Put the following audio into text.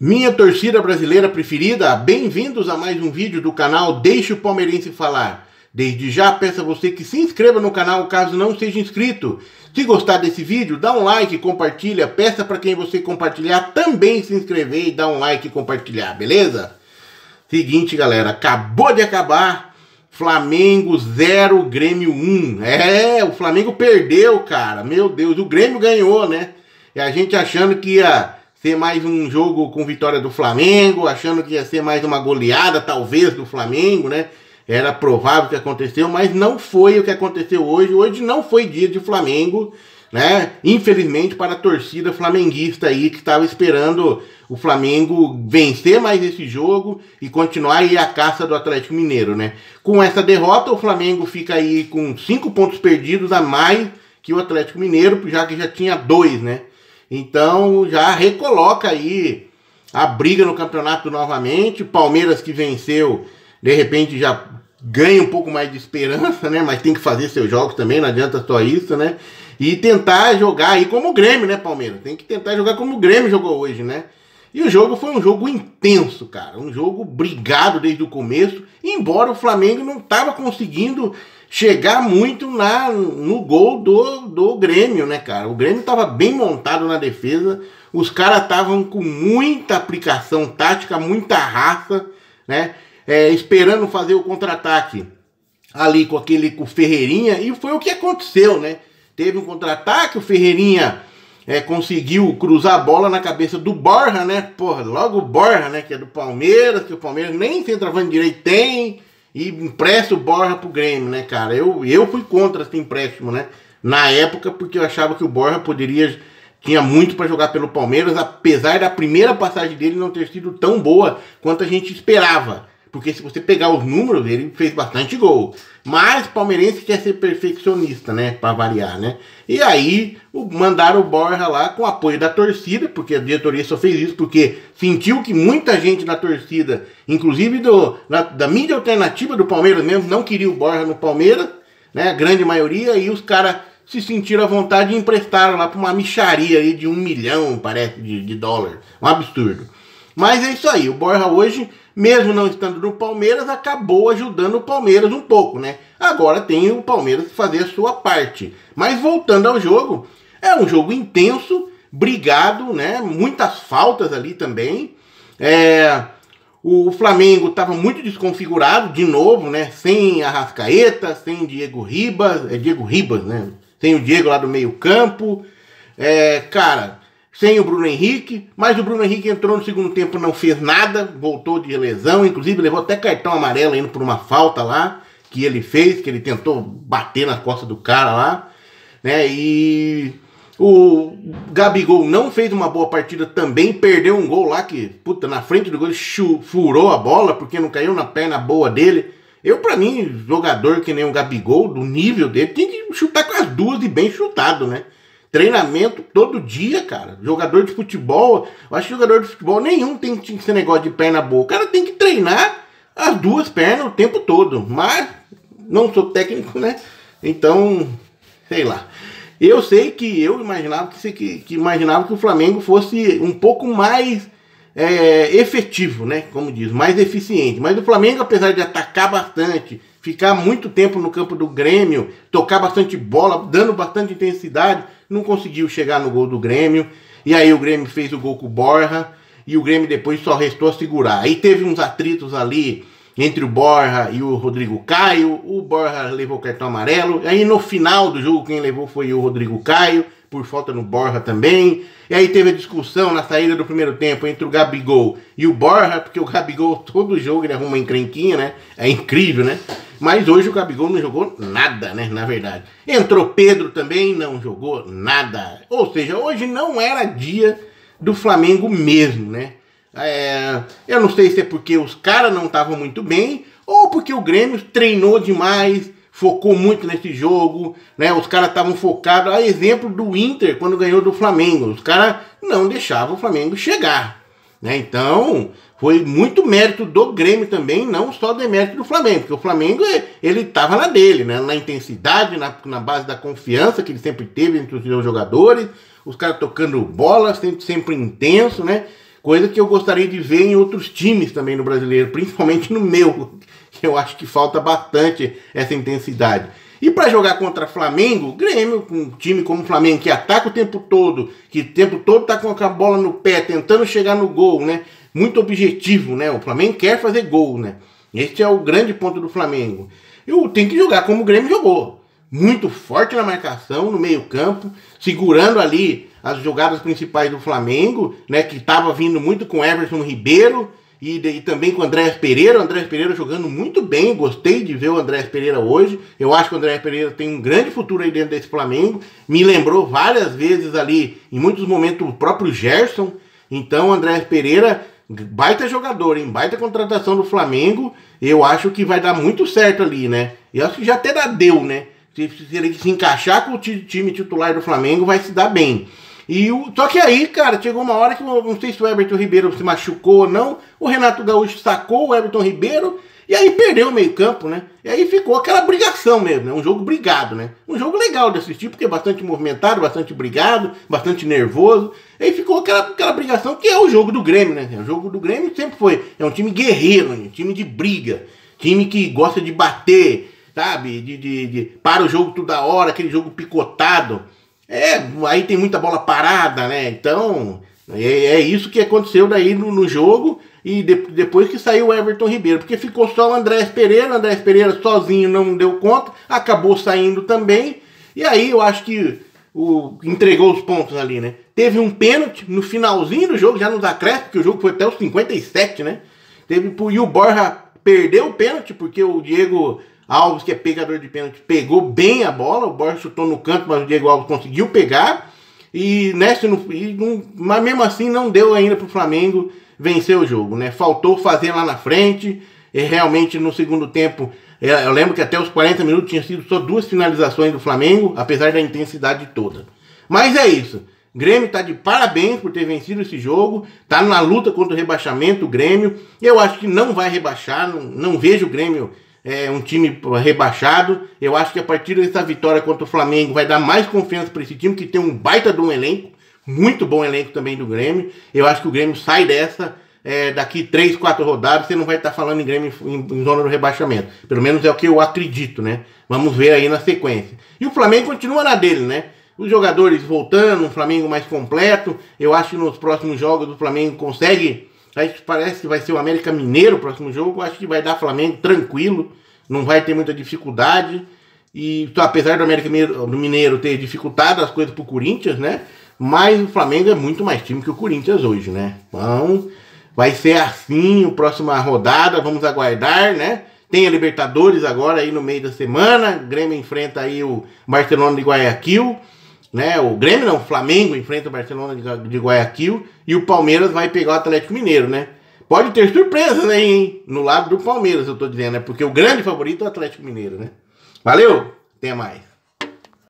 Minha torcida brasileira preferida, bem-vindos a mais um vídeo do canal Deixa o Palmeirense Falar. Desde já peço a você que se inscreva no canal caso não seja inscrito. Se gostar desse vídeo, dá um like, compartilha, peça para quem você compartilhar também se inscrever e dar um like e compartilhar, beleza? Seguinte, galera, acabou de acabar, Flamengo 0, Grêmio 1. O Flamengo perdeu, cara, meu Deus, o Grêmio ganhou, né? E a gente achando que ia ser mais um jogo com vitória do Flamengo, achando que ia ser mais uma goleada, talvez, do Flamengo, né? Era provável que aconteceu, mas não foi o que aconteceu hoje. Hoje não foi dia de Flamengo, né? Infelizmente para a torcida flamenguista aí que estava esperando o Flamengo vencer mais esse jogo e continuar aí a caça do Atlético Mineiro, né? Com essa derrota, o Flamengo fica aí com 5 pontos perdidos a mais que o Atlético Mineiro, já que já tinha 2, né? Então já recoloca aí a briga no campeonato novamente. Palmeiras que venceu, de repente já ganha um pouco mais de esperança, né? Mas tem que fazer seus jogos também, não adianta só isso, né? E tentar jogar aí como o Grêmio, né, Palmeiras? Tem que tentar jogar como o Grêmio jogou hoje, né? E o jogo foi um jogo intenso, cara. Um jogo brigado desde o começo, embora o Flamengo não estava conseguindo chegar muito no gol do Grêmio, né, cara? O Grêmio estava bem montado na defesa, os caras estavam com muita aplicação tática, muita raça, né? Esperando fazer o contra-ataque ali com o Ferreirinha, e foi o que aconteceu, né? Teve um contra-ataque, o Ferreirinha conseguiu cruzar a bola na cabeça do Borja, né? Porra, logo o Borja, né? Que é do Palmeiras, que o Palmeiras nem centroavante direito tem, e empresta o Borja pro Grêmio, né, cara? Eu fui contra esse empréstimo, né? Na época, porque eu achava que o Borja tinha muito para jogar pelo Palmeiras, apesar da primeira passagem dele não ter sido tão boa quanto a gente esperava. Porque se você pegar os números, ele fez bastante gol. Mas o palmeirense quer ser perfeccionista, né? Para variar, né? E aí mandaram o Borja lá com apoio da torcida, porque a diretoria só fez isso porque sentiu que muita gente na torcida, inclusive da mídia alternativa do Palmeiras mesmo, não queria o Borja no Palmeiras, né? A grande maioria, e os caras se sentiram à vontade e emprestaram lá para uma mixaria aí de 1 milhão, parece, de dólar. Um absurdo. Mas é isso aí, o Borja hoje, mesmo não estando no Palmeiras, acabou ajudando o Palmeiras um pouco, né? Agora tem o Palmeiras que fazer a sua parte. Mas voltando ao jogo, é um jogo intenso, brigado, né? Muitas faltas ali também. O Flamengo estava muito desconfigurado, de novo, né? Sem Arrascaeta, sem Diego Ribas, Diego Ribas, né? Sem o Diego lá do meio campo. Sem o Bruno Henrique, mas o Bruno Henrique entrou no segundo tempo, não fez nada, voltou de lesão, inclusive levou até cartão amarelo indo por uma falta lá, que ele fez, que ele tentou bater na costa do cara lá, né? E o Gabigol não fez uma boa partida também, perdeu um gol lá que, puta, na frente do gol ele furou a bola, porque não caiu na perna boa dele. Pra mim, jogador que nem o Gabigol, do nível dele, tem que chutar com as duas e bem chutado, né? Treinamento todo dia, cara. Jogador de futebol, eu acho que jogador de futebol nenhum tem que ser negócio de perna boa. O cara tem que treinar as duas pernas o tempo todo. Mas não sou técnico, né? Então, sei lá. Eu sei que eu imaginava que o Flamengo fosse um pouco mais efetivo, né? Como diz, mais eficiente. Mas o Flamengo, apesar de atacar bastante, ficar muito tempo no campo do Grêmio, tocar bastante bola, dando bastante intensidade, não conseguiu chegar no gol do Grêmio. E aí o Grêmio fez o gol com o Borja, e o Grêmio depois só restou segurar. Aí teve uns atritos ali entre o Borja e o Rodrigo Caio. O Borja levou cartão amarelo. Aí no final do jogo quem levou foi o Rodrigo Caio, por falta no Borja também. E aí teve a discussão na saída do primeiro tempo entre o Gabigol e o Borja, porque o Gabigol todo jogo ele arruma uma encrenquinha, né? É incrível, né? Mas hoje o Gabigol não jogou nada, né? Na verdade. Entrou Pedro também, não jogou nada. Ou seja, hoje não era dia do Flamengo mesmo, né? Eu não sei se é porque os caras não estavam muito bem, ou porque o Grêmio treinou demais, focou muito nesse jogo, né? Os caras estavam focados, a exemplo do Inter, quando ganhou do Flamengo. Os caras não deixavam o Flamengo chegar, né? Então, foi muito mérito do Grêmio também, não só demérito do Flamengo, porque o Flamengo, ele estava na dele, né? Na intensidade, na base da confiança que ele sempre teve entre os seus jogadores, os caras tocando bola, sempre intenso, né? coisa que eu gostaria de ver em outros times também no brasileiro, principalmente no meu, que eu acho que falta bastante essa intensidade. E para jogar contra Flamengo, Grêmio, um time como o Flamengo, que ataca o tempo todo, que o tempo todo tá com a bola no pé, tentando chegar no gol, né? Muito objetivo, né? O Flamengo quer fazer gol, né? Este é o grande ponto do Flamengo. Eu tenho que jogar como o Grêmio jogou. Muito forte na marcação, no meio campo, segurando ali as jogadas principais do Flamengo, né? Que estava vindo muito com Everton Ribeiro, e também com o Andréas Pereira. O Andréas Pereira jogando muito bem, gostei de ver o Andréas Pereira hoje. Eu acho que o Andréas Pereira tem um grande futuro aí dentro desse Flamengo. Me lembrou várias vezes ali, em muitos momentos, o próprio Gerson. Então o Andréas Pereira, baita jogador, hein? Baita contratação do Flamengo. Eu acho que vai dar muito certo ali, né? Eu acho que já até deu, né? Se ele se encaixar com o time titular do Flamengo, vai se dar bem. Só que aí, cara, chegou uma hora que eu não sei se o Everton Ribeiro se machucou ou não. O Renato Gaúcho sacou o Everton Ribeiro e aí perdeu o meio campo, né? E aí ficou aquela brigação mesmo, né? Um jogo brigado, né? Um jogo legal de assistir, porque é bastante movimentado, bastante brigado, bastante nervoso. E aí ficou aquela brigação que é o jogo do Grêmio, né? O jogo do Grêmio sempre foi. É um time guerreiro, né? Time de briga. Time que gosta de bater, sabe? Para o jogo toda hora, aquele jogo picotado. Aí tem muita bola parada, né? Então, é isso que aconteceu daí no jogo. E depois que saiu o Everton Ribeiro, porque ficou só o Andréas Pereira sozinho não deu conta, acabou saindo também. E aí eu acho que entregou os pontos ali, né? Teve um pênalti no finalzinho do jogo, já nos acréscimos, porque o jogo foi até os 57, né? E o Borja perdeu o pênalti, porque o Diego Alves, que é pegador de pênalti, pegou bem a bola. O Borja chutou no canto, mas o Diego Alves conseguiu pegar. Mas mesmo assim não deu ainda para o Flamengo vencer o jogo, né? Faltou fazer lá na frente. E realmente no segundo tempo, eu lembro que até os 40 minutos tinha sido só 2 finalizações do Flamengo, apesar da intensidade toda. Mas é isso. O Grêmio tá de parabéns por ter vencido esse jogo. Tá na luta contra o rebaixamento, o Grêmio. Eu acho que não vai rebaixar. Não vejo o Grêmio um time rebaixado. Eu acho que a partir dessa vitória contra o Flamengo vai dar mais confiança para esse time, que tem um baita de um elenco, muito bom elenco também do Grêmio. Eu acho que o Grêmio sai dessa daqui 3, 4 rodadas, você não vai estar falando em Grêmio em zona do rebaixamento. Pelo menos é o que eu acredito, né? Vamos ver aí na sequência. E o Flamengo continua na dele, né? Os jogadores voltando, um Flamengo mais completo. Eu acho que nos próximos jogos o Flamengo consegue. Aí parece que vai ser o América Mineiro o próximo jogo. Eu acho que vai dar Flamengo tranquilo. Não vai ter muita dificuldade. E apesar do América Mineiro ter dificultado as coisas pro Corinthians, né? Mas o Flamengo é muito mais time que o Corinthians hoje, né? Então, vai ser assim a próxima rodada. Vamos aguardar, né? Tem a Libertadores agora aí no meio da semana. O Grêmio enfrenta aí o Barcelona de Guayaquil. Né? O Grêmio não, o Flamengo enfrenta o Barcelona de Guayaquil e o Palmeiras vai pegar o Atlético Mineiro, né? Pode ter surpresas aí, hein? No lado do Palmeiras, eu tô dizendo, né? Porque o grande favorito é o Atlético Mineiro, né? Valeu, até mais.